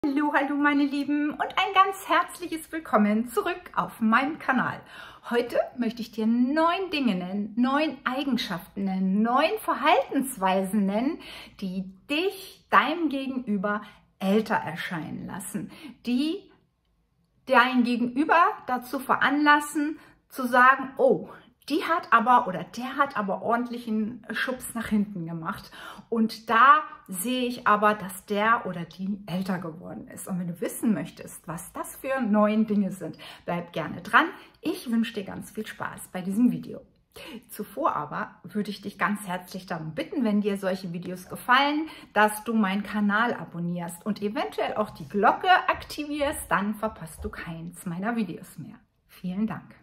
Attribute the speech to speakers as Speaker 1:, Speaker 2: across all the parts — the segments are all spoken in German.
Speaker 1: Hallo, hallo meine Lieben und ein ganz herzliches Willkommen zurück auf meinem Kanal. Heute möchte ich dir 9 Dinge nennen, 9 Eigenschaften nennen, 9 Verhaltensweisen nennen, die dich deinem Gegenüber älter erscheinen lassen, die dein Gegenüber dazu veranlassen zu sagen, oh, die hat aber oder der hat aber ordentlichen Schubs nach hinten gemacht. Und da sehe ich aber, dass der oder die älter geworden ist. Und wenn du wissen möchtest, was das für 9 Dinge sind, bleib gerne dran. Ich wünsche dir ganz viel Spaß bei diesem Video. Zuvor aber würde ich dich ganz herzlich darum bitten, wenn dir solche Videos gefallen, dass du meinen Kanal abonnierst und eventuell auch die Glocke aktivierst, dann verpasst du keins meiner Videos mehr. Vielen Dank.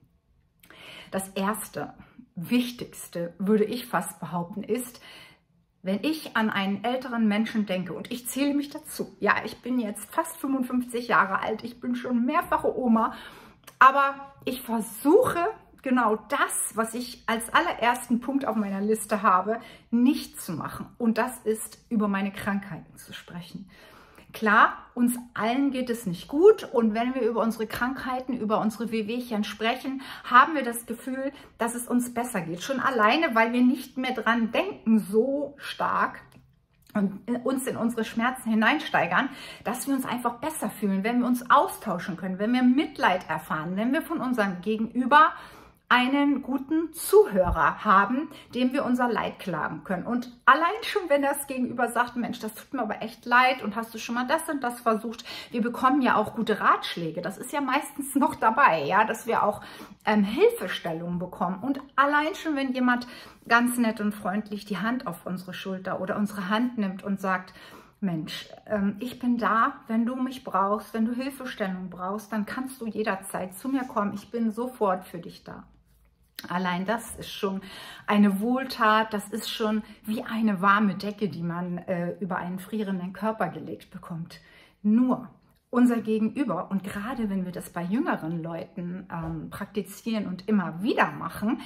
Speaker 1: Das erste, wichtigste, würde ich fast behaupten, ist, wenn ich an einen älteren Menschen denke, und ich zähle mich dazu, ja, ich bin jetzt fast 55 Jahre alt, ich bin schon mehrfache Oma, aber ich versuche genau das, was ich als allerersten Punkt auf meiner Liste habe, nicht zu machen. Und das ist, über meine Krankheiten zu sprechen. Klar, uns allen geht es nicht gut und wenn wir über unsere Krankheiten, über unsere Wehwehchen sprechen, haben wir das Gefühl, dass es uns besser geht. Schon alleine, weil wir nicht mehr dran denken so stark und uns in unsere Schmerzen hineinsteigern, dass wir uns einfach besser fühlen, wenn wir uns austauschen können, wenn wir Mitleid erfahren, wenn wir von unserem Gegenüber einen guten Zuhörer haben, dem wir unser Leid klagen können. Und allein schon, wenn das Gegenüber sagt, Mensch, das tut mir aber echt leid und hast du schon mal das und das versucht, wir bekommen ja auch gute Ratschläge. Das ist ja meistens noch dabei, ja, dass wir auch Hilfestellungen bekommen. Und allein schon, wenn jemand ganz nett und freundlich die Hand auf unsere Schulter oder unsere Hand nimmt und sagt, Mensch, ich bin da, wenn du mich brauchst, wenn du Hilfestellung brauchst, dann kannst du jederzeit zu mir kommen. Ich bin sofort für dich da. Allein das ist schon eine Wohltat, das ist schon wie eine warme Decke, die man über einen frierenden Körper gelegt bekommt. Nur unser Gegenüber, und gerade wenn wir das bei jüngeren Leuten praktizieren und immer wieder machen,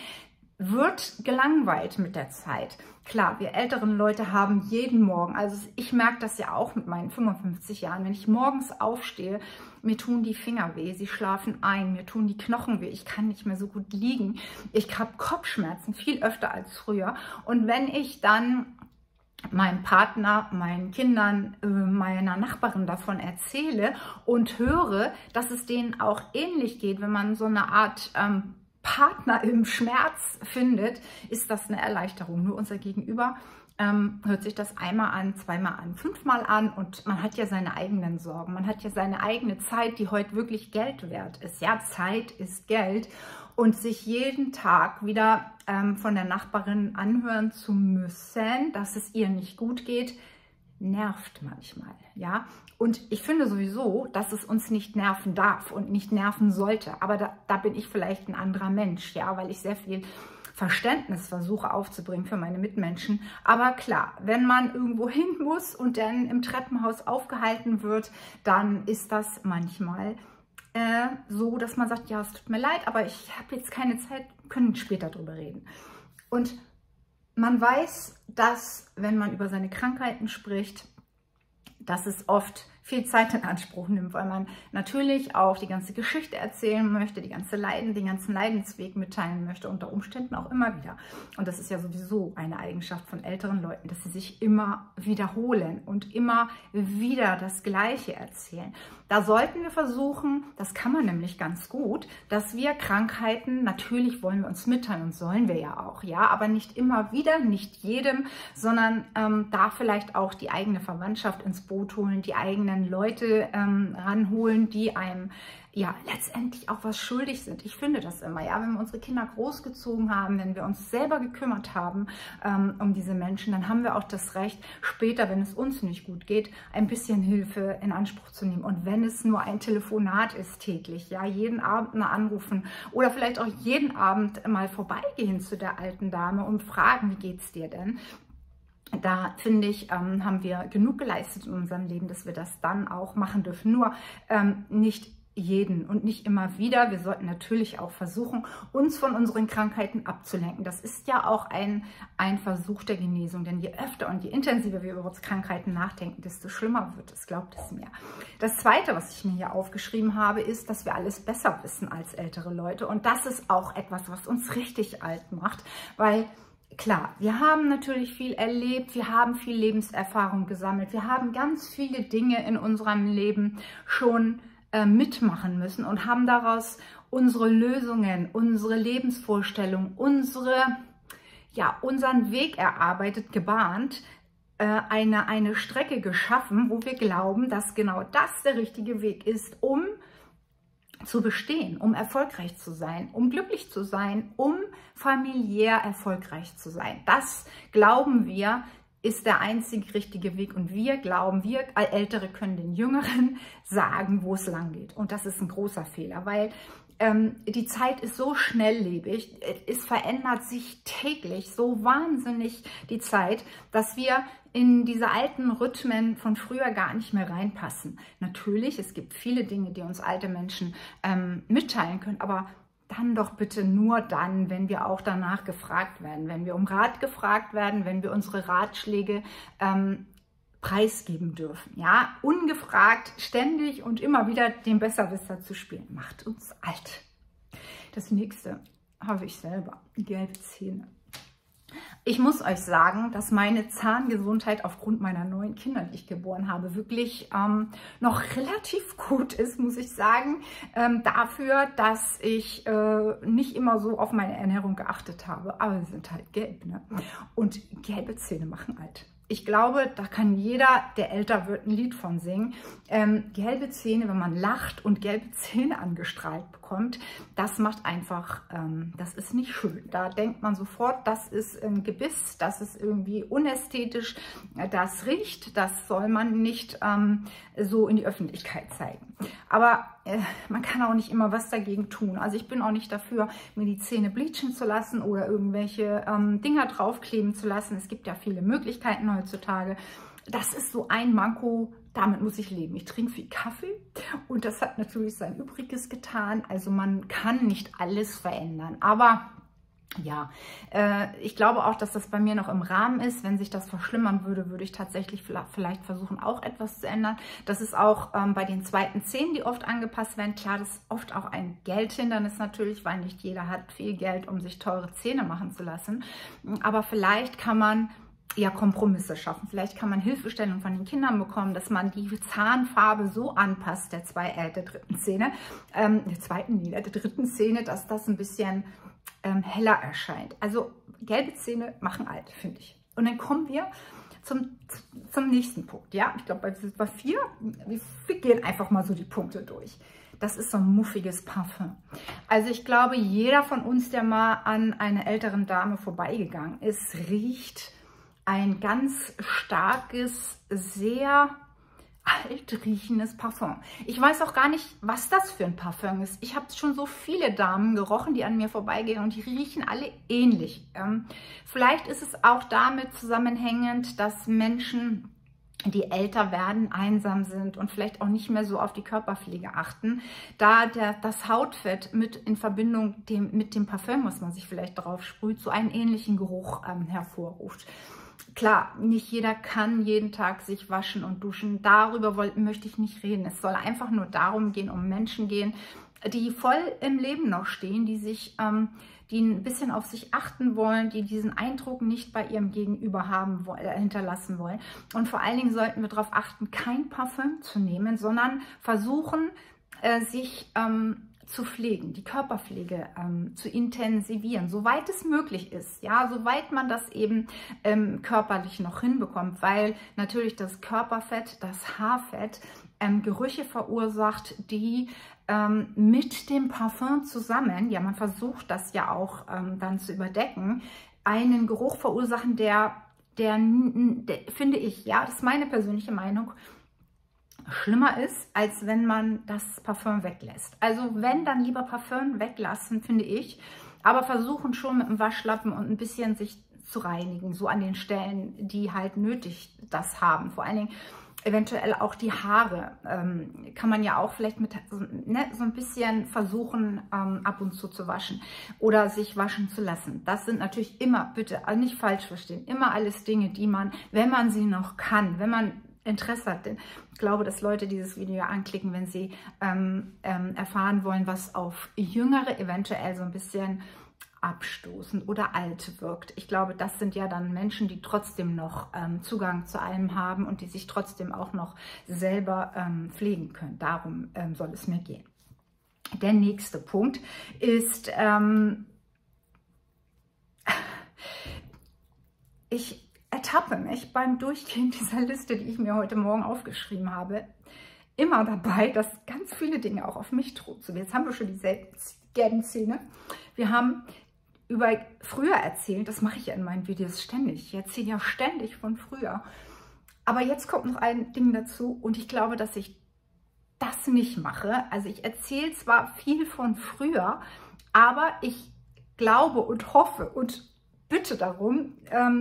Speaker 1: wird gelangweilt mit der Zeit. Klar, wir älteren Leute haben jeden Morgen, also ich merke das ja auch mit meinen 55 Jahren, wenn ich morgens aufstehe, mir tun die Finger weh, sie schlafen ein, mir tun die Knochen weh, ich kann nicht mehr so gut liegen, ich habe Kopfschmerzen, viel öfter als früher. Und wenn ich dann meinem Partner, meinen Kindern, meiner Nachbarin davon erzähle und höre, dass es denen auch ähnlich geht, wenn man so eine Art Partner im Schmerz findet, ist das eine Erleichterung. Nur unser Gegenüber hört sich das einmal an, zweimal an, 5-mal an und man hat ja seine eigenen Sorgen, man hat ja seine eigene Zeit, die heute wirklich Geld wert ist. Ja, Zeit ist Geld und sich jeden Tag wieder von der Nachbarin anhören zu müssen, dass es ihr nicht gut geht, nervt manchmal, ja. Und ich finde sowieso, dass es uns nicht nerven darf und nicht nerven sollte. Aber da bin ich vielleicht ein anderer Mensch, ja, weil ich sehr viel Verständnis versuche aufzubringen für meine Mitmenschen. Aber klar, wenn man irgendwo hin muss und dann im Treppenhaus aufgehalten wird, dann ist das manchmal so, dass man sagt, ja, es tut mir leid, aber ich habe jetzt keine Zeit, können später drüber reden. Und man weiß, dass, wenn man über seine Krankheiten spricht, dass es oft viel Zeit in Anspruch nimmt, weil man natürlich auch die ganze Geschichte erzählen möchte, den ganzen Leidensweg mitteilen möchte, unter Umständen auch immer wieder. Und das ist ja sowieso eine Eigenschaft von älteren Leuten, dass sie sich immer wiederholen und immer wieder das Gleiche erzählen. Da sollten wir versuchen, das kann man nämlich ganz gut, dass wir Krankheiten, natürlich wollen wir uns mitteilen und sollen wir ja auch, ja, aber nicht immer wieder, nicht jedem, sondern da vielleicht auch die eigene Verwandtschaft ins Boot holen, die eigenen Leute ranholen, die einem ja letztendlich auch was schuldig sind. Ich finde das immer, ja, wenn wir unsere Kinder großgezogen haben, wenn wir uns selber gekümmert haben um diese Menschen, dann haben wir auch das Recht, später, wenn es uns nicht gut geht, ein bisschen Hilfe in Anspruch zu nehmen. Und wenn es nur ein Telefonat ist täglich, ja, jeden Abend mal anrufen oder vielleicht auch jeden Abend mal vorbeigehen zu der alten Dame und fragen, wie geht's dir denn? Da finde ich, haben wir genug geleistet in unserem Leben, dass wir das dann auch machen dürfen. Nur nicht jeden und nicht immer wieder. Wir sollten natürlich auch versuchen, uns von unseren Krankheiten abzulenken. Das ist ja auch ein Versuch der Genesung, denn je öfter und je intensiver wir über unsere Krankheiten nachdenken, desto schlimmer wird es, glaubt es mir. Das Zweite, was ich mir hier aufgeschrieben habe, ist, dass wir alles besser wissen als ältere Leute, und das ist auch etwas, was uns richtig alt macht, weil klar, wir haben natürlich viel erlebt, wir haben viel Lebenserfahrung gesammelt, wir haben ganz viele Dinge in unserem Leben schon mitmachen müssen und haben daraus unsere Lösungen, unsere Lebensvorstellung, unseren Weg erarbeitet, gebahnt, eine Strecke geschaffen, wo wir glauben, dass genau das der richtige Weg ist, um zu bestehen, um erfolgreich zu sein, um glücklich zu sein, um familiär erfolgreich zu sein. Das glauben wir, ist der einzig richtige Weg, und wir glauben, wir Ältere können den Jüngeren sagen, wo es lang geht. Und das ist ein großer Fehler, weil die Zeit ist so schnelllebig, es verändert sich täglich so wahnsinnig die Zeit, dass wir in diese alten Rhythmen von früher gar nicht mehr reinpassen. Natürlich, es gibt viele Dinge, die uns alte Menschen mitteilen können, aber dann doch bitte nur dann, wenn wir auch danach gefragt werden, wenn wir um Rat gefragt werden, wenn wir unsere Ratschläge preisgeben dürfen. Ja, ungefragt, ständig und immer wieder den Besserwisser zu spielen, macht uns alt. Das nächste habe ich selber, gelbe Zähne. Ich muss euch sagen, dass meine Zahngesundheit aufgrund meiner 9 Kinder, die ich geboren habe, wirklich noch relativ gut ist, muss ich sagen, dafür, dass ich nicht immer so auf meine Ernährung geachtet habe. Aber sie sind halt gelb, ne? Und gelbe Zähne machen alt. Ich glaube, da kann jeder, der älter wird, ein Lied von singen. Gelbe Zähne, wenn man lacht und gelbe Zähne angestrahlt bekommt, das macht einfach, das ist nicht schön. Da denkt man sofort, das ist ein Gebiss, das ist irgendwie unästhetisch, das riecht, das soll man nicht so in die Öffentlichkeit zeigen. Aber man kann auch nicht immer was dagegen tun. Also ich bin auch nicht dafür, mir die Zähne bleachen zu lassen oder irgendwelche Dinger draufkleben zu lassen. Es gibt ja viele Möglichkeiten heutzutage. Das ist so ein Manko, damit muss ich leben. Ich trinke viel Kaffee und das hat natürlich sein Übriges getan. Also man kann nicht alles verändern, aber ja, ich glaube auch, dass das bei mir noch im Rahmen ist. Wenn sich das verschlimmern würde, würde ich tatsächlich vielleicht versuchen, auch etwas zu ändern. Das ist auch bei den zweiten Zähnen, die oft angepasst werden. Klar, das ist oft auch ein Geldhindernis natürlich, weil nicht jeder hat viel Geld, um sich teure Zähne machen zu lassen. Aber vielleicht kann man ja Kompromisse schaffen. Vielleicht kann man Hilfestellung von den Kindern bekommen, dass man die Zahnfarbe so anpasst, der dritten Zähne, der dritten Zähne, dass das ein bisschen heller erscheint. Also gelbe Zähne machen alt, finde ich. Und dann kommen wir zum nächsten Punkt. Ja, ich glaube, bei 4, wir gehen einfach mal so die Punkte durch. Das ist so ein muffiges Parfum. Also ich glaube, jeder von uns, der mal an einer älteren Dame vorbeigegangen ist, riecht ein ganz starkes, sehr alt riechendes Parfum. Ich weiß auch gar nicht, was das für ein Parfum ist. Ich habe schon so viele Damen gerochen, die an mir vorbeigehen, und die riechen alle ähnlich. Vielleicht ist es auch damit zusammenhängend, dass Menschen, die älter werden, einsam sind und vielleicht auch nicht mehr so auf die Körperpflege achten, da das Hautfett mit in Verbindung mit dem Parfum, was man sich vielleicht drauf sprüht, so einen ähnlichen Geruch hervorruft. Klar, nicht jeder kann jeden Tag sich waschen und duschen. Darüber möchte ich nicht reden. Es soll einfach nur darum gehen, um Menschen gehen, die voll im Leben noch stehen, die ein bisschen auf sich achten wollen, die diesen Eindruck nicht bei ihrem Gegenüber hinterlassen wollen. Und vor allen Dingen sollten wir darauf achten, kein Parfum zu nehmen, sondern versuchen, sich zu pflegen, die Körperpflege zu intensivieren, soweit es möglich ist, ja, soweit man das eben körperlich noch hinbekommt, weil natürlich das Körperfett, das Haarfett, Gerüche verursacht, die mit dem Parfum zusammen, ja, man versucht das ja auch dann zu überdecken, einen Geruch verursachen, der finde ich, ja, das ist meine persönliche Meinung, schlimmer ist, als wenn man das Parfum weglässt. Also wenn, dann lieber Parfum weglassen, finde ich, aber versuchen schon mit dem Waschlappen und ein bisschen sich zu reinigen, so an den Stellen, die halt nötig das haben. Vor allen Dingen eventuell auch die Haare kann man ja auch vielleicht mit so ein bisschen versuchen, ab und zu waschen oder sich waschen zu lassen. Das sind natürlich immer, bitte nicht falsch verstehen, immer alles Dinge, die man, wenn man sie noch kann, wenn man Interesse hat, denn ich glaube, dass Leute dieses Video anklicken, wenn sie erfahren wollen, was auf Jüngere eventuell so ein bisschen abstoßend oder alt wirkt. Ich glaube, das sind ja dann Menschen, die trotzdem noch Zugang zu allem haben und die sich trotzdem auch noch selber pflegen können. Darum soll es mir gehen. Der nächste Punkt ist, ich ertappe mich beim Durchgehen dieser Liste, die ich mir heute Morgen aufgeschrieben habe, immer dabei, dass ganz viele Dinge auch auf mich trugen. Jetzt haben wir schon die gelben Zähne. Wir haben über früher erzählt, das mache ich ja in meinen Videos ständig. Ich erzähle ja ständig von früher. Aber jetzt kommt noch ein Ding dazu und ich glaube, dass ich das nicht mache. Also ich erzähle zwar viel von früher, aber ich glaube und hoffe und bitte darum,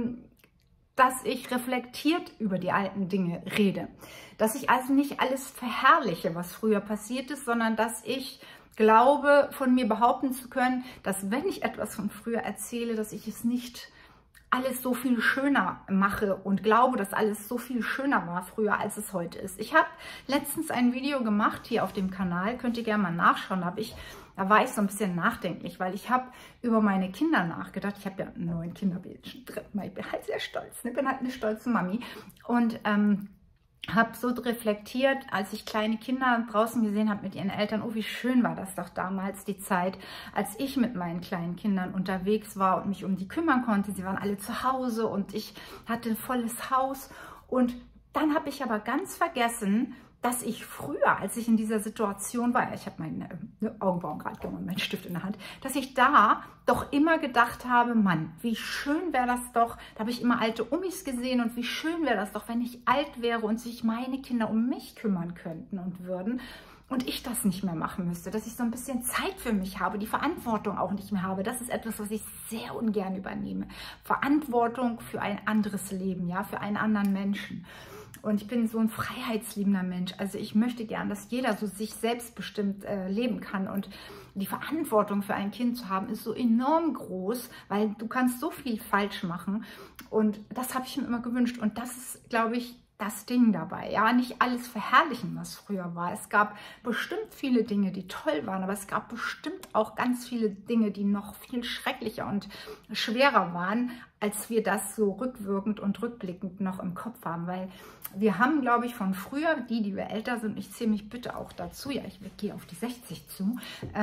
Speaker 1: dass ich reflektiert über die alten Dinge rede. Dass ich also nicht alles verherrliche, was früher passiert ist, sondern dass ich glaube, von mir behaupten zu können, dass wenn ich etwas von früher erzähle, dass ich es nicht alles so viel schöner mache und glaube, dass alles so viel schöner war früher, als es heute ist. Ich habe letztens ein Video gemacht hier auf dem Kanal, könnt ihr gerne mal nachschauen, da war ich so ein bisschen nachdenklich, weil ich habe über meine Kinder nachgedacht. Ich habe ja 9 Kinder, ich bin halt sehr stolz, ich bin halt eine stolze Mami und habe so reflektiert, als ich kleine Kinder draußen gesehen habe mit ihren Eltern, oh, wie schön war das doch damals, die Zeit, als ich mit meinen kleinen Kindern unterwegs war und mich um die kümmern konnte. Sie waren alle zu Hause und ich hatte ein volles Haus. Und dann habe ich aber ganz vergessen, dass ich früher, als ich in dieser Situation war, ich habe meine Augenbrauen gerade gemacht, meinen Stift in der Hand, dass ich da doch immer gedacht habe, Mann, wie schön wäre das doch, da habe ich immer alte Omis gesehen und wie schön wäre das doch, wenn ich alt wäre und sich meine Kinder um mich kümmern könnten und würden und ich das nicht mehr machen müsste, dass ich so ein bisschen Zeit für mich habe, die Verantwortung auch nicht mehr habe. Das ist etwas, was ich sehr ungern übernehme. Verantwortung für ein anderes Leben, ja, für einen anderen Menschen. Und ich bin so ein freiheitsliebender Mensch. Also ich möchte gern, dass jeder so sich selbstbestimmt leben kann. Und die Verantwortung für ein Kind zu haben, ist so enorm groß, weil du kannst so viel falsch machen. Und das habe ich mir immer gewünscht. Und das ist, glaube ich, das Ding dabei. Ja, nicht alles verherrlichen, was früher war. Es gab bestimmt viele Dinge, die toll waren, aber es gab bestimmt auch ganz viele Dinge, die noch viel schrecklicher und schwerer waren, als wir das so rückwirkend und rückblickend noch im Kopf haben. Weil wir haben, glaube ich, von früher, die wir älter sind, ich zähle mich bitte auch dazu, ja, ich gehe auf die 60 zu,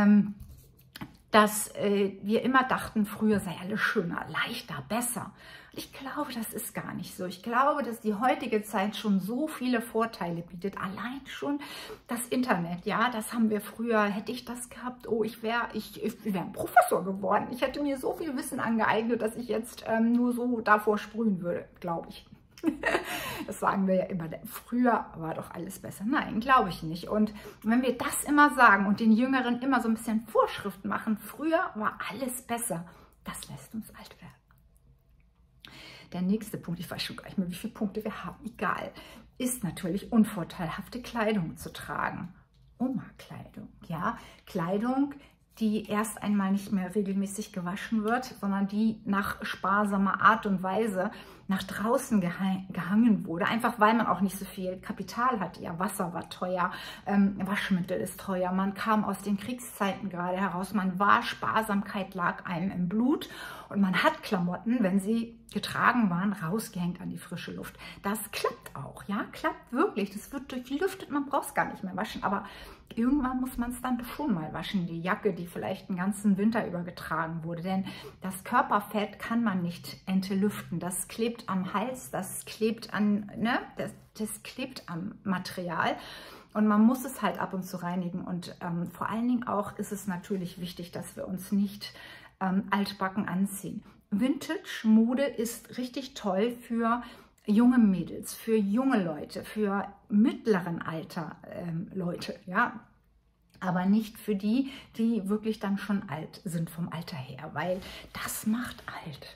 Speaker 1: dass wir immer dachten, früher sei alles schöner, leichter, besser. Ich glaube, das ist gar nicht so. Ich glaube, dass die heutige Zeit schon so viele Vorteile bietet. Allein schon das Internet, ja, das haben wir früher, hätte ich das gehabt, oh, ich wäre ein Professor geworden. Ich hätte mir so viel Wissen angeeignet, dass ich jetzt nur so davor sprühen würde, glaube ich. Das sagen wir ja immer, früher war doch alles besser. Nein, glaube ich nicht. Und wenn wir das immer sagen und den Jüngeren immer so ein bisschen Vorschrift machen, früher war alles besser, das lässt uns alt werden. Der nächste Punkt, ich weiß schon gar nicht mehr, wie viele Punkte wir haben, egal, ist natürlich unvorteilhafte Kleidung zu tragen. Oma-Kleidung, ja, Kleidung, die erst einmal nicht mehr regelmäßig gewaschen wird, sondern die nach sparsamer Art und Weise nach draußen gehangen wurde, einfach weil man auch nicht so viel Kapital hatte. Ja, Wasser war teuer, Waschmittel ist teuer, man kam aus den Kriegszeiten gerade heraus, man war, Sparsamkeit lag einem im Blut und man hat Klamotten, wenn sie getragen waren, rausgehängt an die frische Luft. Das klappt auch, ja, klappt wirklich, das wird durchlüftet, man braucht es gar nicht mehr waschen, aber irgendwann muss man es dann schon mal waschen, die Jacke, die vielleicht den ganzen Winter über getragen wurde, denn das Körperfett kann man nicht entlüften, das klebt am Hals, das klebt an, ne, das klebt am Material und man muss es halt ab und zu reinigen und vor allen Dingen auch ist es natürlich wichtig, dass wir uns nicht altbacken anziehen. Vintage-Mode ist richtig toll für junge Mädels, für junge Leute, für mittleren Alter Leute, ja, aber nicht für die, die wirklich dann schon alt sind vom Alter her, weil das macht alt.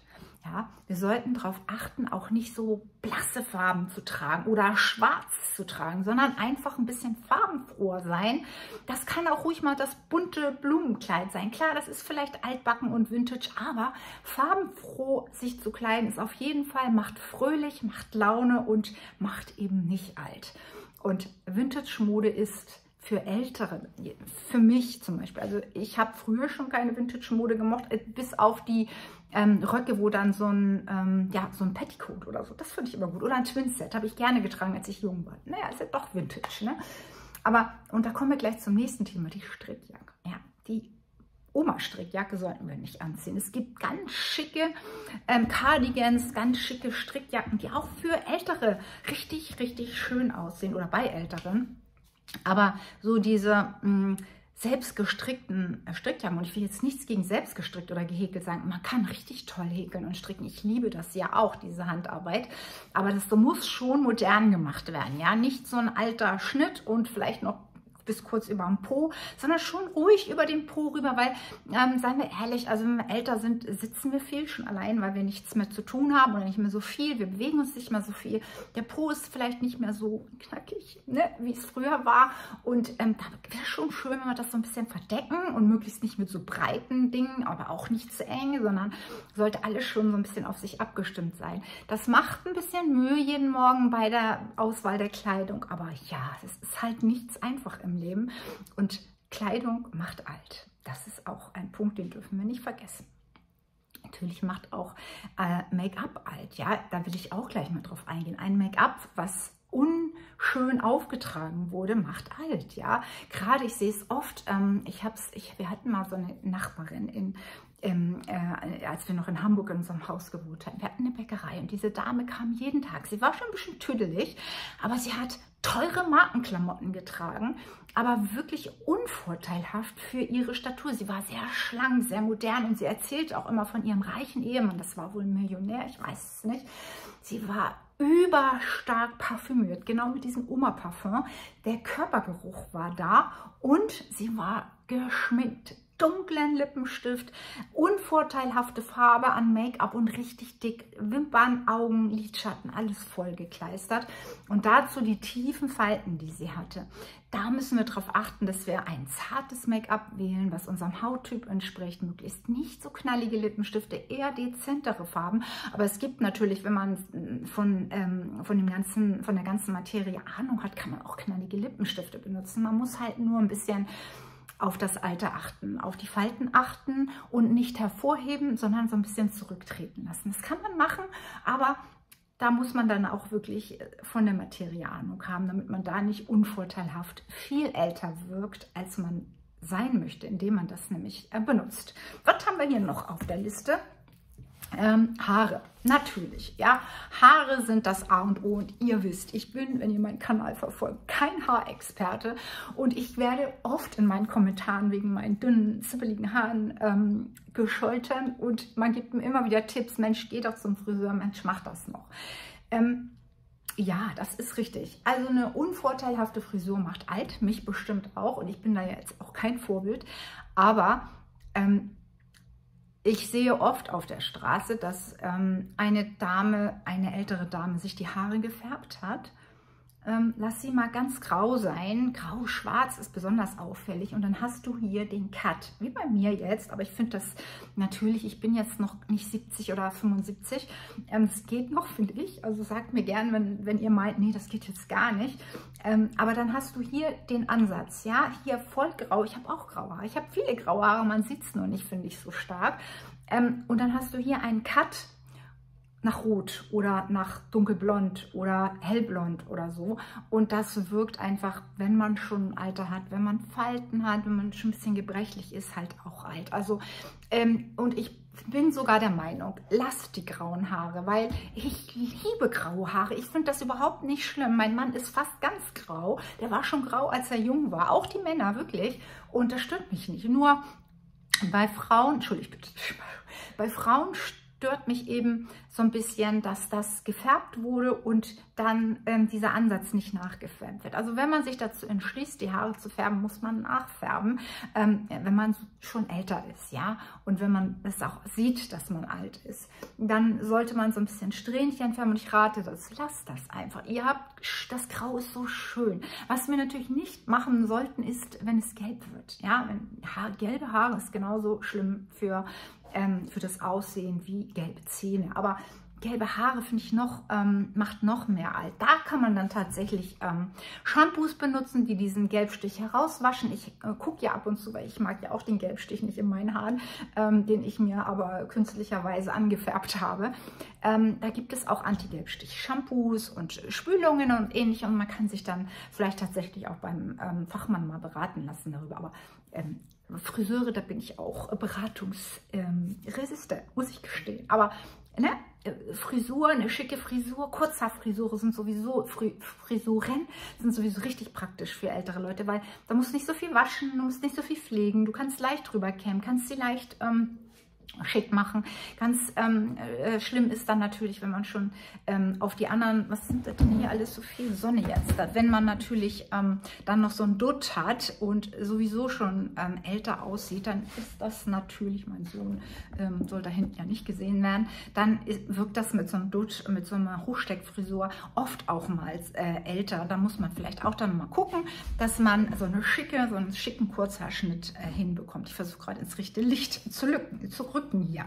Speaker 1: Ja, wir sollten darauf achten, auch nicht so blasse Farben zu tragen oder schwarz zu tragen, sondern einfach ein bisschen farbenfroher sein. Das kann auch ruhig mal das bunte Blumenkleid sein. Klar, das ist vielleicht altbacken und vintage, aber farbenfroh sich zu kleiden ist auf jeden Fall, macht fröhlich, macht Laune und macht eben nicht alt. Und Vintage-Mode ist für Ältere, für mich zum Beispiel, also ich habe früher schon keine Vintage-Mode gemocht, bis auf die Röcke, wo dann so ein Petticoat oder so, das finde ich immer gut. Oder ein Twinset, habe ich gerne getragen, als ich jung war. Naja, ist ja doch Vintage, ne? Aber, und da kommen wir gleich zum nächsten Thema, die Strickjacke. Ja, die Oma-Strickjacke sollten wir nicht anziehen. Es gibt ganz schicke Cardigans, ganz schicke Strickjacken, die auch für Ältere richtig, richtig schön aussehen oder bei Älteren. Aber so diese selbstgestrickten Strickjacken, und ich will jetzt nichts gegen selbstgestrickt oder gehäkelt sagen, man kann richtig toll häkeln und stricken. Ich liebe das ja auch, diese Handarbeit. Aber das muss schon modern gemacht werden, ja. Nicht so ein alter Schnitt und vielleicht noch bis kurz über dem Po, sondern schon ruhig über den Po rüber, weil, seien wir ehrlich, also wenn wir älter sind, sitzen wir viel, schon allein, weil wir nichts mehr zu tun haben oder nicht mehr so viel, wir bewegen uns nicht mehr so viel, der Po ist vielleicht nicht mehr so knackig, ne, wie es früher war, und da wäre schon schön, wenn wir das so ein bisschen verdecken und möglichst nicht mit so breiten Dingen, aber auch nicht zu eng, sondern sollte alles schon so ein bisschen auf sich abgestimmt sein. Das macht ein bisschen Mühe jeden Morgen bei der Auswahl der Kleidung, aber ja, es ist halt nichts einfach im Leben, und Kleidung macht alt. Das ist auch ein Punkt, den dürfen wir nicht vergessen. Natürlich macht auch Make-up alt, ja, da will ich auch gleich mal drauf eingehen. Ein Make-up, was unschön aufgetragen wurde, macht alt, ja. Gerade, ich sehe es oft, wir hatten mal so eine Nachbarin als wir noch in Hamburg in unserem Haus gewohnt hatten. Wir hatten eine Bäckerei und diese Dame kam jeden Tag. Sie war schon ein bisschen tüdelig, aber sie hat teure Markenklamotten getragen, aber wirklich unvorteilhaft für ihre Statur. Sie war sehr schlank, sehr modern, und sie erzählte auch immer von ihrem reichen Ehemann. Das war wohl ein Millionär, ich weiß es nicht. Sie war überstark parfümiert, genau mit diesem Oma-Parfum. Der Körpergeruch war da und sie war geschminkt. Dunklen Lippenstift, unvorteilhafte Farbe an Make-up und richtig dick Wimpern, Augen, Lidschatten, alles voll gekleistert. Und dazu die tiefen Falten, die sie hatte. Da müssen wir darauf achten, dass wir ein zartes Make-up wählen, was unserem Hauttyp entspricht. Möglichst nicht so knallige Lippenstifte, eher dezentere Farben. Aber es gibt natürlich, wenn man von der ganzen Materie Ahnung hat, kann man auch knallige Lippenstifte benutzen. Man muss halt nur ein bisschen auf das Alter achten, auf die Falten achten und nicht hervorheben, sondern so ein bisschen zurücktreten lassen. Das kann man machen, aber da muss man dann auch wirklich von der Materie Ahnung haben, damit man da nicht unvorteilhaft viel älter wirkt, als man sein möchte, indem man das nämlich benutzt. Was haben wir hier noch auf der Liste? Haare, natürlich, ja, Haare sind das A und O, und ihr wisst, ich bin, wenn ihr meinen Kanal verfolgt, kein Haarexperte, und ich werde oft in meinen Kommentaren wegen meinen dünnen, zippeligen Haaren gescholten, und man gibt mir immer wieder Tipps, Mensch, geh doch zum Friseur, Mensch, mach das noch. Ja, das ist richtig. Also eine unvorteilhafte Frisur macht alt, mich bestimmt auch, und ich bin da jetzt auch kein Vorbild, aber ich sehe oft auf der Straße, dass eine ältere Dame sich die Haare gefärbt hat. Lass sie mal ganz grau sein. Grau-schwarz ist besonders auffällig. Und dann hast du hier den Cut, wie bei mir jetzt. Aber ich finde das natürlich, ich bin jetzt noch nicht 70 oder 75. Es geht noch, finde ich. Also sagt mir gern, wenn ihr meint, nee, das geht jetzt gar nicht. Aber dann hast du hier den Ansatz. Ja, hier voll grau. Ich habe auch graue Haare. Ich habe viele graue Haare. Man sieht es nur nicht, finde ich, so stark. Und dann hast du hier einen Cut nach Rot oder nach dunkelblond oder hellblond oder so. Und das wirkt einfach, wenn man schon ein Alter hat, wenn man Falten hat, wenn man schon ein bisschen gebrechlich ist, halt auch alt. Also, und ich bin sogar der Meinung, lasst die grauen Haare, weil ich liebe graue Haare. Ich finde das überhaupt nicht schlimm. Mein Mann ist fast ganz grau. Der war schon grau, als er jung war. Auch die Männer, wirklich. Und das stört mich nicht. Nur bei Frauen, Entschuldigung bitte, bei Frauen stört mich eben so ein bisschen, dass das gefärbt wurde und dann dieser Ansatz nicht nachgefärbt wird. Also wenn man sich dazu entschließt, die Haare zu färben, muss man nachfärben, wenn man schon älter ist, ja, und wenn man es auch sieht, dass man alt ist, dann sollte man so ein bisschen Strähnchen färben und ich rate das, lasst das einfach. Ihr habt, das Grau ist so schön. Was wir natürlich nicht machen sollten, ist, wenn es gelb wird, ja, gelbe Haare ist genauso schlimm für das Aussehen wie gelbe Zähne. Aber gelbe Haare finde ich macht noch mehr alt. Da kann man dann tatsächlich Shampoos benutzen, die diesen Gelbstich herauswaschen. Ich gucke ja ab und zu, weil ich mag ja auch den Gelbstich nicht in meinen Haaren, den ich mir aber künstlicherweise angefärbt habe. Da gibt es auch Anti-Gelbstich-Shampoos und Spülungen und ähnliches. Und man kann sich dann vielleicht tatsächlich auch beim Fachmann mal beraten lassen darüber. Aber Friseure, da bin ich auch beratungsresistent, muss ich gestehen. Aber ne, Frisur, eine schicke Frisur, Kurzhaarfrisure sind sowieso, Frisuren sind sowieso richtig praktisch für ältere Leute, weil da musst du nicht so viel waschen, du musst nicht so viel pflegen, du kannst leicht drüber kämmen, kannst sie leicht schick machen. Ganz schlimm ist dann natürlich, wenn man schon auf die anderen, was sind das denn hier alles so viel Sonne jetzt, wenn man natürlich dann noch so ein Dutt hat und sowieso schon älter aussieht, dann ist das natürlich, mein Sohn soll da hinten ja nicht gesehen werden, dann wirkt das mit so einem Dutt, mit so einer Hochsteckfrisur oft auch mal älter. Da muss man vielleicht auch dann mal gucken, dass man so einen schicken Kurzhaarschnitt hinbekommt. Ich versuche gerade ins richtige Licht zu rücken hier.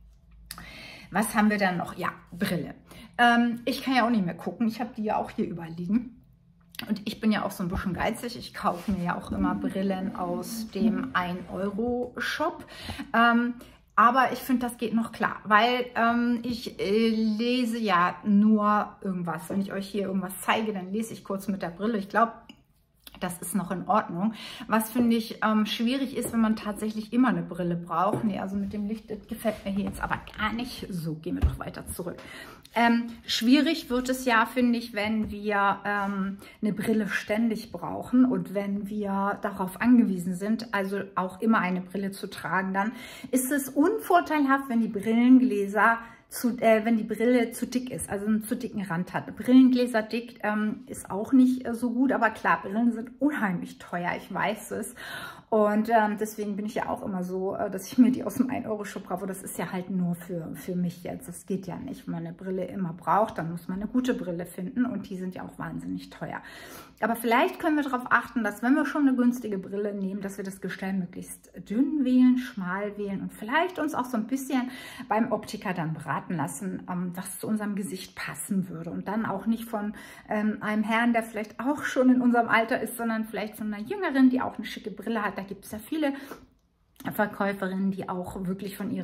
Speaker 1: Was haben wir dann noch? Ja, Brille. Ich kann ja auch nicht mehr gucken. Ich habe die ja auch hier überliegen. Und ich bin ja auch so ein bisschen geizig. Ich kaufe mir ja auch immer Brillen aus dem 1-Euro-Shop. Aber ich finde, das geht noch klar, weil ich lese ja nur irgendwas. Wenn ich euch hier irgendwas zeige, dann lese ich kurz mit der Brille. Ich glaube, das ist noch in Ordnung. Was finde ich schwierig ist, wenn man tatsächlich immer eine Brille braucht. Nee, also mit dem Licht, das gefällt mir hier jetzt aber gar nicht. So, gehen wir doch weiter zurück. Schwierig wird es ja, finde ich, wenn wir eine Brille ständig brauchen und wenn wir darauf angewiesen sind, also auch immer eine Brille zu tragen, dann ist es unvorteilhaft, wenn die Brillengläser wenn die Brille zu dick ist, also einen zu dicken Rand hat. Brillengläser dick ist auch nicht so gut, aber klar, Brillen sind unheimlich teuer, ich weiß es. Und deswegen bin ich ja auch immer so, dass ich mir die aus dem 1-Euro-Shop kaufe. Das ist ja halt nur für mich jetzt. Das geht ja nicht. Wenn man eine Brille immer braucht, dann muss man eine gute Brille finden und die sind ja auch wahnsinnig teuer. Aber vielleicht können wir darauf achten, dass wenn wir schon eine günstige Brille nehmen, dass wir das Gestell möglichst dünn wählen, schmal wählen und vielleicht uns auch so ein bisschen beim Optiker dann beraten lassen, was zu unserem Gesicht passen würde. Und dann auch nicht von einem Herrn, der vielleicht auch schon in unserem Alter ist, sondern vielleicht von einer Jüngeren, die auch eine schicke Brille hat. Da gibt es ja viele Verkäuferinnen, die auch wirklich von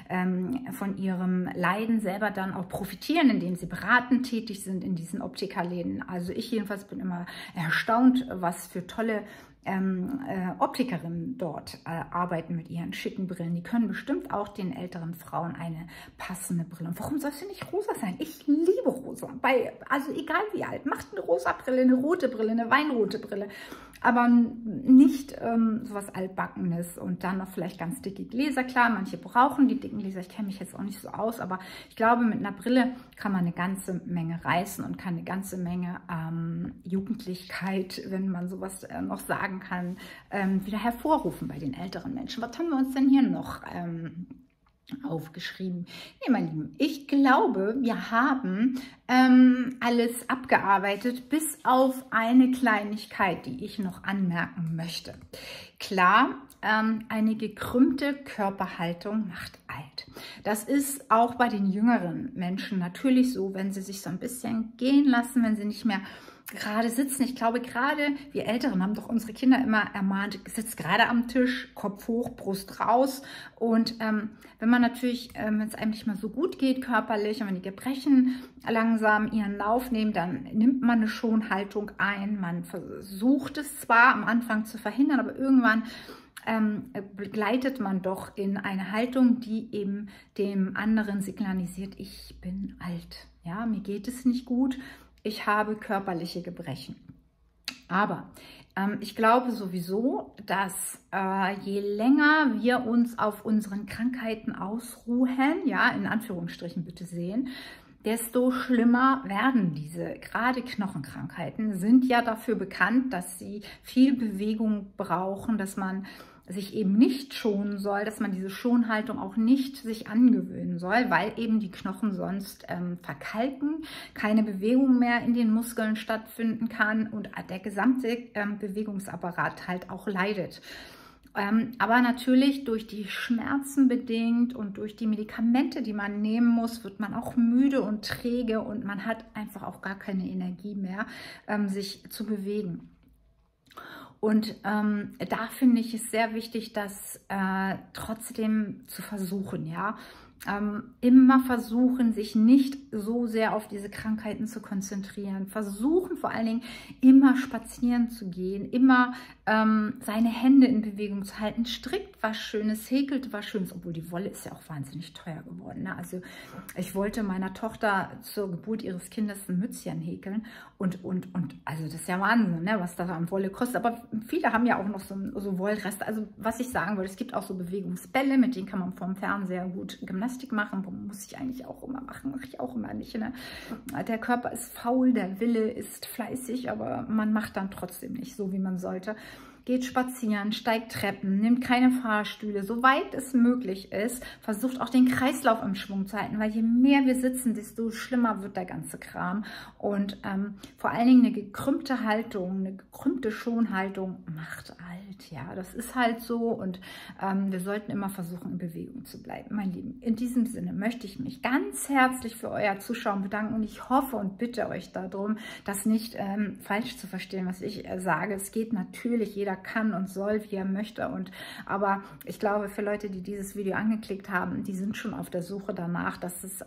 Speaker 1: ihrem Leiden selber dann auch profitieren, indem sie beratend tätig sind in diesen Optikerläden. Also ich jedenfalls bin immer erstaunt, was für tolle Optikerinnen dort arbeiten mit ihren schicken Brillen. Die können bestimmt auch den älteren Frauen eine passende Brille. Und warum soll sie nicht rosa sein? Ich liebe rosa. Also egal wie alt, macht eine rosa Brille, eine rote Brille, eine weinrote Brille. Aber nicht sowas Altbackenes und dann noch vielleicht ganz dicke Gläser. Klar, manche brauchen die dicken Gläser. Ich kenne mich jetzt auch nicht so aus, aber ich glaube, mit einer Brille kann man eine ganze Menge reißen und kann eine ganze Menge Jugendlichkeit, wenn man sowas noch sagen kann, wieder hervorrufen bei den älteren Menschen. Was haben wir uns denn hier noch aufgeschrieben? Nee, meine Lieben, ich glaube, wir haben alles abgearbeitet, bis auf eine Kleinigkeit, die ich noch anmerken möchte. Klar, eine gekrümmte Körperhaltung macht alt. Das ist auch bei den jüngeren Menschen natürlich so, wenn sie sich so ein bisschen gehen lassen, wenn sie nicht mehr gerade sitzen. Ich glaube, gerade wir Älteren haben doch unsere Kinder immer ermahnt, sitzt gerade am Tisch, Kopf hoch, Brust raus. Und wenn man natürlich, wenn es einem nicht mal so gut geht körperlich und wenn die Gebrechen langsam ihren Lauf nehmen, dann nimmt man eine Schonhaltung ein. Man versucht es zwar am Anfang zu verhindern, aber irgendwann begleitet man doch in eine Haltung, die eben dem anderen signalisiert, ich bin alt, ja, mir geht es nicht gut. Ich habe körperliche Gebrechen. Aber Ich glaube sowieso, dass je länger wir uns auf unseren Krankheiten ausruhen, ja, in Anführungsstrichen bitte sehen, desto schlimmer werden diese. Gerade Knochenkrankheiten sind ja dafür bekannt, dass sie viel Bewegung brauchen, dass man sich eben nicht schonen soll, dass man diese Schonhaltung auch nicht sich angewöhnen soll, weil eben die Knochen sonst verkalken, keine Bewegung mehr in den Muskeln stattfinden kann und der gesamte Bewegungsapparat halt auch leidet. Aber natürlich durch die Schmerzen bedingt und durch die Medikamente, die man nehmen muss, wird man auch müde und träge und man hat einfach auch gar keine Energie mehr, sich zu bewegen. Und da finde ich es sehr wichtig, das trotzdem zu versuchen, ja. Immer versuchen, sich nicht so sehr auf diese Krankheiten zu konzentrieren. Versuchen vor allen Dingen immer spazieren zu gehen, immer seine Hände in Bewegung zu halten, strickt was Schönes, häkelt was Schönes, obwohl die Wolle ist ja auch wahnsinnig teuer geworden. Ne? Also ich wollte meiner Tochter zur Geburt ihres Kindes ein Mützchen häkeln und also das ist ja Wahnsinn, ne? Was da an Wolle kostet. Aber viele haben ja auch noch so Wollreste. Also was ich sagen wollte, es gibt auch so Bewegungsbälle, mit denen kann man vorm Fernseher gut Gymnastik machen. Muss ich eigentlich auch immer machen, mache ich auch immer nicht. Ne? Der Körper ist faul, der Wille ist fleißig, aber man macht dann trotzdem nicht so, wie man sollte. Geht spazieren, steigt Treppen, nimmt keine Fahrstühle, soweit es möglich ist. Versucht auch den Kreislauf im Schwung zu halten, weil je mehr wir sitzen, desto schlimmer wird der ganze Kram. Und vor allen Dingen eine gekrümmte Haltung, eine gekrümmte Schonhaltung macht alt. Ja, das ist halt so und wir sollten immer versuchen, in Bewegung zu bleiben, mein Lieben. In diesem Sinne möchte ich mich ganz herzlich für euer Zuschauen bedanken und ich hoffe und bitte euch darum, das nicht falsch zu verstehen, was ich sage. Es geht natürlich, jeder kann und soll, wie er möchte. Aber ich glaube, für Leute, die dieses Video angeklickt haben, die sind schon auf der Suche danach, dass es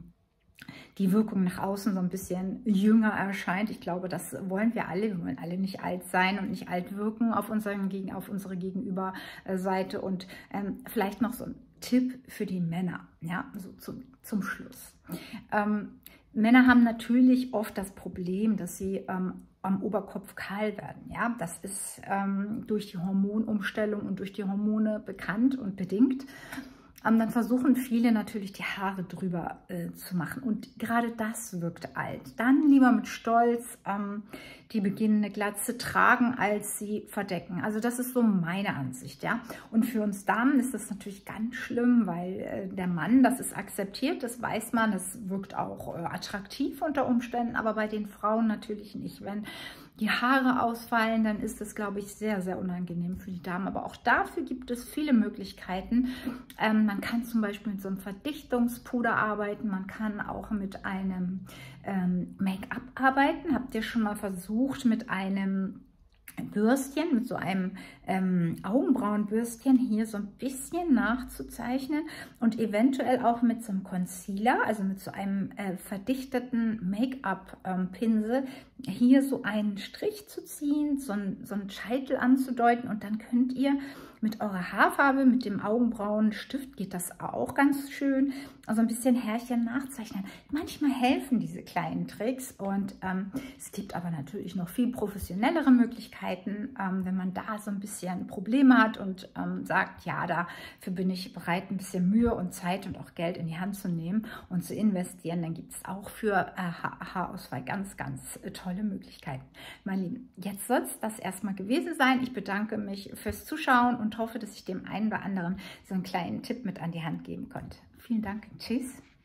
Speaker 1: die Wirkung nach außen so ein bisschen jünger erscheint. Ich glaube, das wollen wir alle. Wir wollen alle nicht alt sein und nicht alt wirken auf unsere Gegenüberseite. Und vielleicht noch so ein Tipp für die Männer, ja, so zum Schluss. Männer haben natürlich oft das Problem, dass sie am Oberkopf kahl werden. Ja, das ist durch die Hormonumstellung und durch die Hormone bekannt und bedingt. Dann versuchen viele natürlich die Haare drüber zu machen und gerade das wirkt alt. Dann lieber mit Stolz die beginnende Glatze tragen, als sie verdecken. Also das ist so meine Ansicht, ja. Und für uns Damen ist das natürlich ganz schlimm, weil der Mann, das ist akzeptiert, das weiß man, das wirkt auch attraktiv unter Umständen, aber bei den Frauen natürlich nicht. Wenn die Haare ausfallen, dann ist das, glaube ich, sehr, sehr unangenehm für die Damen. Aber auch dafür gibt es viele Möglichkeiten. Man kann zum Beispiel mit so einem Verdichtungspuder arbeiten. Man kann auch mit einem Make-up arbeiten. Habt ihr schon mal versucht, mit einem Bürstchen, mit so einem Augenbrauenbürstchen hier so ein bisschen nachzuzeichnen und eventuell auch mit so einem Concealer, also mit so einem verdichteten Make-up-Pinsel, hier so einen Strich zu ziehen, so einen Scheitel anzudeuten und dann könnt ihr mit eurer Haarfarbe, mit dem Augenbrauenstift geht das auch ganz schön, also ein bisschen Härchen nachzeichnen. Manchmal helfen diese kleinen Tricks und es gibt aber natürlich noch viel professionellere Möglichkeiten, wenn man da so ein bisschen Probleme hat und sagt, ja, dafür bin ich bereit, ein bisschen Mühe und Zeit und auch Geld in die Hand zu nehmen und zu investieren, dann gibt es auch für Haarausfall ganz, ganz tolle Möglichkeiten. Meine Lieben, jetzt soll es das erstmal gewesen sein. Ich bedanke mich fürs Zuschauen und hoffe, dass ich dem einen oder anderen so einen kleinen Tipp mit an die Hand geben konnte. Vielen Dank. Tschüss.